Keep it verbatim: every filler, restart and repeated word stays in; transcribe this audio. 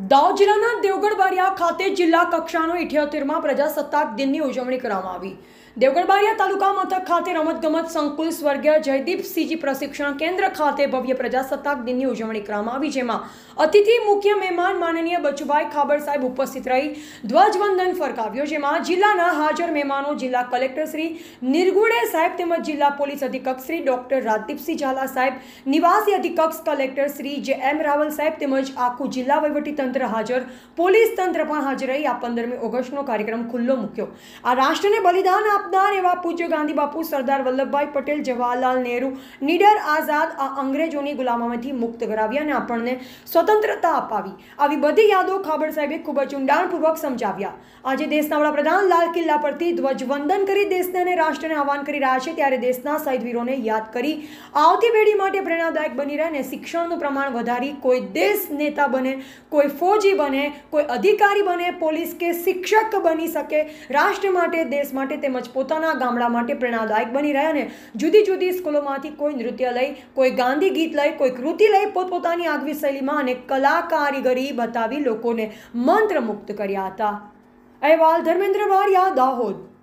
દાહોદ જિલ્લાના દેવગઢ બારિયા ખાતે જિલ્લા કક્ષાનો ઇઠ્યોતેરમાં પ્રજાસત્તાક દિનની ઉજવણી કરવામાં આવી। દેવગઢ બારિયા તાલુકા મથક ખાતે રમતગમત સંકુલ સ્વર્ગીય જયદીપસિંહજી પ્રશિક્ષણ કેન્દ્ર ખાતે ભવ્ય પ્રજાસત્તાક દિનની ઉજવણી કરવામાં આવી, જેમાં અતિથિ મુખ્ય મહેમાન માનનીય બચુભાઈ ખાબર સાહેબ ઉપસ્થિત રહી ધ્વજવંદન ફરકાવ્યો, જેમાં જિલ્લાના હાજર મહેમાનો જિલ્લા કલેક્ટર શ્રી નિર્ગુડે સાહેબ તેમજ જિલ્લા પોલીસ અધિક્ષક શ્રી ડોક્ટર રાજદીપસિંહ ઝાલા સાહેબ, નિવાસી અધિક્ષક કલેક્ટર શ્રી જે એમ રાવલ સાહેબ તેમજ આખું જિલ્લા વહીવટી તંત્ર હાજર, પોલીસ તંત્ર પણ હાજર રહી આ પંદરમી ઓગસ્ટનો કાર્યક્રમ ખુલ્લો મૂક્યો। આ રાષ્ટ્રને બલિદાન આપનાર એવા પૂજ્ય ગાંધી બાપુ, સરદાર વલ્લભભાઈ પટેલ, જવાહરલાલ નહેરુ, નીડર આઝાદ આ અંગ્રેજોની ગુલામીમાંથી મુક્ત કરાવ્યા અને આપણને સ્વતંત્રતા અપાવી, આવી બધી યાદો ખાબર સાહેબે ખૂબ જ ઊંડાણપૂર્વક સમજાવ્યા। આજે દેશના વડાપ્રધાન લાલ કિલ્લા પરથી ધ્વજવંદન કરી દેશને અને રાષ્ટ્રને આહ્વાન કરી રહ્યા છે, ત્યારે દેશના શહીદ વીરોને યાદ કરી આવતી પેઢી માટે પ્રેરણાદાયક બની રહે અને શિક્ષણનું પ્રમાણ વધારી કોઈ દેશ નેતા બને, કોઈ ફૌજી બને, કોઈ અધિકારી બને, પોલીસ કે શિક્ષક બની શકે, રાષ્ટ્ર માટે, દેશ માટે તેમજ પોતાના ગામડા માટે પ્રેરણાદાયક બની રહે અને જુદી જુદી સ્કૂલોમાંથી કોઈ નૃત્ય લઈ, કોઈ ગાંધી ગીત લઈ, કોઈ કૃતિ લઈ પોતપોતાની આગવી શૈલીમાં અને કલા કારીગરી બતાવી લોકોને મંત્રમુગ્ધ કર્યા હતા। અહેવાલ ધર્મેન્દ્ર બારિયા, દાહોદ।